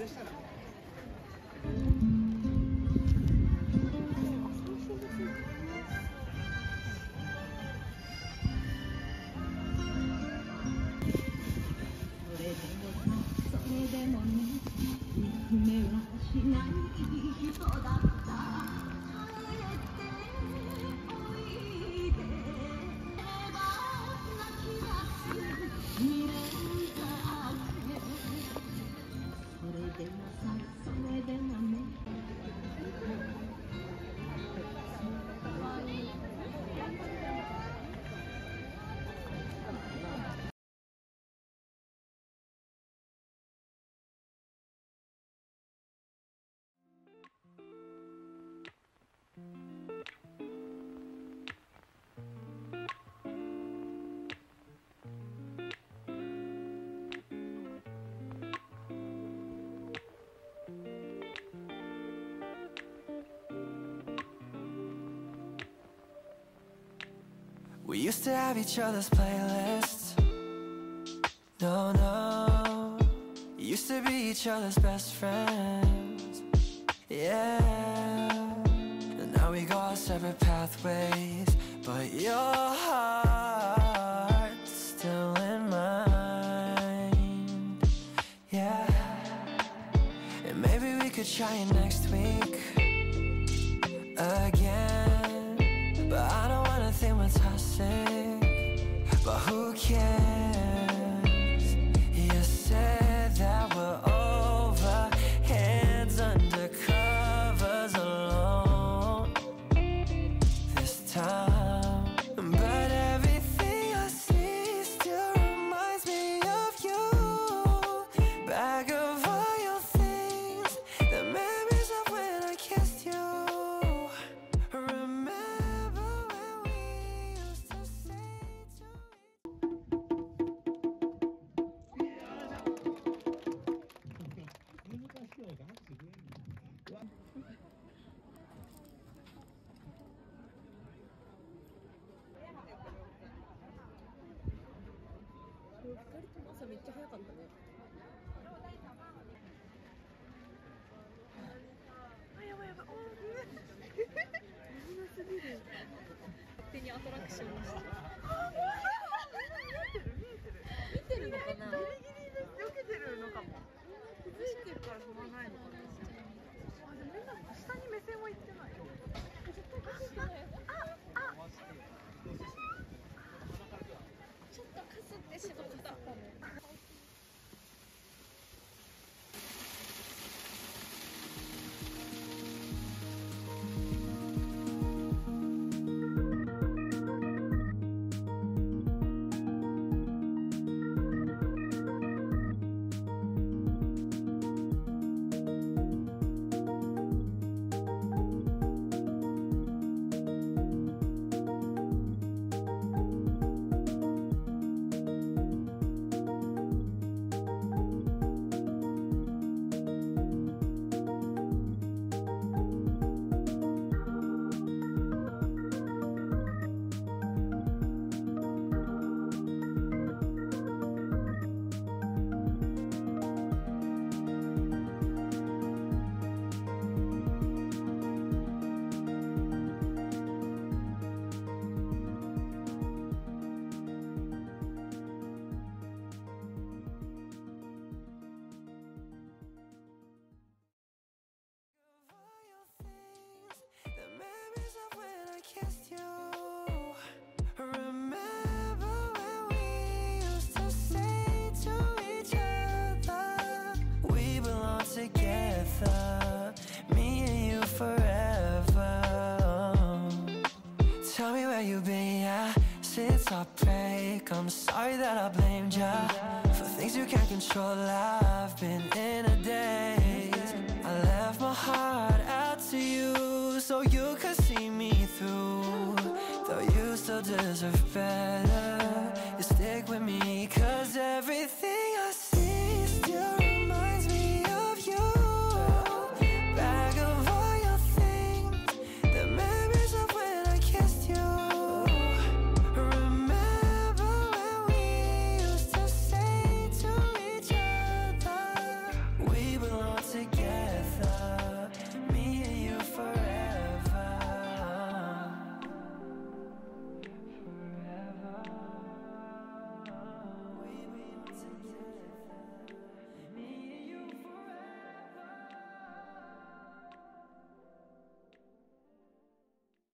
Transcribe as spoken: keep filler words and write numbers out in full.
We used to have each other's playlists. No, no. Used to be each other's best friends. Yeah. And now we go our separate pathways, but your heart's still in mine. Yeah. And maybe we could try it next week again, but I don't wanna think we're toxic, but who cares? You said that we're over, hands under covers alone this time. But everything I see still reminds me of you. Back of all your things, the memories of when I kissed you. ふたりとも朝めっちゃ早かったね。あ、やばいやばい。おー、危なすぎる。勝手にアトラクションをして。見てるのかな。ギリギリで避けてるのかも。崩してるから踏まないのかな。あ、でもみんな下に目線はいってない。あ、あ、あ。ちょっとかすってしまった。Together, me and you forever. Tell me where you've been, yeah, since our break. I'm sorry that I blamed ya for things you can't control. I've been in a daze. I left my heart out to you so you could see me through, though you still deserve better.